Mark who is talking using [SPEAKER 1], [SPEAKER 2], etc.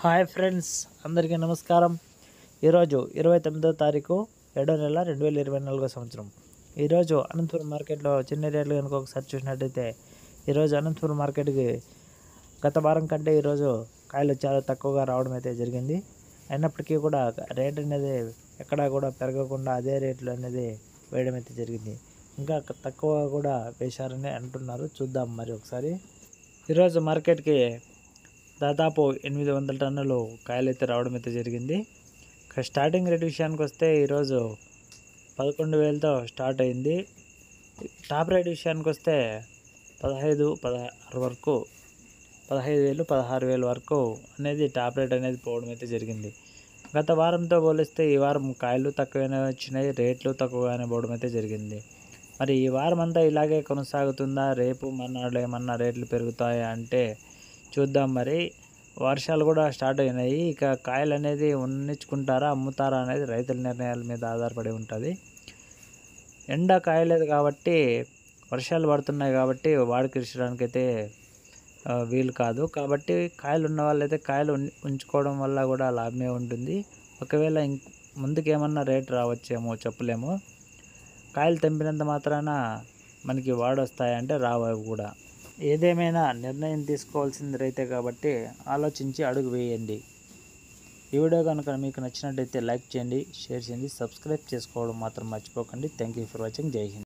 [SPEAKER 1] Hi friends, అందరికీ నమస్కారం. ఈరోజు 29వ తారీఖు 7వ నెల 2024 సంవత్సరం. ఈరోజు అనంతపురం మార్కెట్లో చిన్న రేట్లు కనుక ఒకసారి చూసినట్టయితే ఈరోజు అనంతపురం మార్కెట్కి గత వారం కంటే ఈరోజు కాయలు చాలా తక్కువగా రావడం అయితే జరిగింది. అయినప్పటికీ కూడా రేట్ అనేది ఎక్కడా కూడా పెరగకుండా అదే రేట్లు అనేది వేయడం అయితే జరిగింది. ఇంకా తక్కువ కూడా వేశారని అంటున్నారు. చూద్దాం మరి ఒకసారి. ఈరోజు మార్కెట్కి దాదాపు 800 టన్నులు కాయలు అయితే రావడం అయితే జరిగింది. స్టార్టింగ్ రేట్ విషయానికి వస్తే ఈరోజు 11,000తో స్టార్ట్ అయింది. టాప్ రేట్ విషయానికి వస్తే 15, 16 వరకు 15,000, 16,000 వరకు అనేది టాప్ రేట్ అనేది పోవడం అయితే జరిగింది. గత వారంతో పోలిస్తే ఈ వారం కాయలు తక్కువగానే వచ్చినాయి, రేట్లు తక్కువగానే పోవడం అయితే జరిగింది. మరి ఈ వారం అంతా ఇలాగే కొనసాగుతుందా, రేపు మన్నాడు ఏమన్నా రేట్లు పెరుగుతాయా అంటే చూద్దాం. మరి వర్షాలు కూడా స్టార్ట్ అయినాయి. ఇక కాయలు అనేది ఉన్నించుకుంటారా, అమ్ముతారా అనేది రైతుల నిర్ణయాల మీద ఆధారపడి ఉంటుంది. ఎండ కాయలేదు కాబట్టి, వర్షాలు పడుతున్నాయి కాబట్టి వాడికి ఇచ్చడానికి అయితే వీలు కాదు. కాబట్టి కాయలు ఉన్న వాళ్ళైతే కాయలు ఉంచుకోవడం వల్ల కూడా లాభమే ఉంటుంది. ఒకవేళ ముందుకు ఏమన్నా రేటు రావచ్చేమో చెప్పలేము. కాయలు తెంపినంత మాత్రాన మనకి వాడొస్తాయంటే రావు కూడా. ఏదేమైనా నిర్ణయం తీసుకోవాల్సింది రైతే కాబట్టి ఆలోచించి అడుగు వేయండి. ఈ వీడియో కనుక మీకు నచ్చినట్టయితే లైక్ చేయండి, షేర్ చేయండి, సబ్స్క్రైబ్ చేసుకోవడం మాత్రం మర్చిపోకండి. Thank you for watching. Jai Hind.